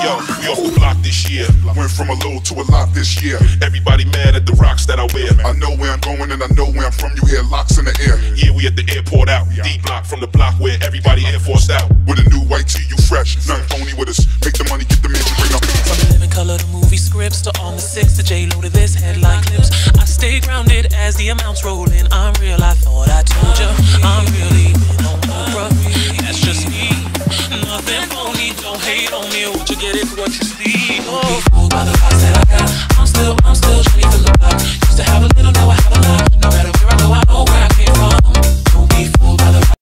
Yo, we off the block this year. Went from a little to a lot this year. Everybody mad at the rocks that I wear. I know where I'm going and I know where I'm from. You hear locks in the air. Yeah, we at the airport out. D block from the block where everybody Air Forced out. With a new white tee, you fresh. Nothing phony with us. Make the money, get the mansion, bring up. From the Living Color to movie scripts to on the 6 to J-Lo to this headline clips. I stay grounded as the amounts roll in. I'm real, I thought I told ya. I'm really been on Oprah. That's just me. Nothing phony, don't hate on me. What you get is what you see. Oh,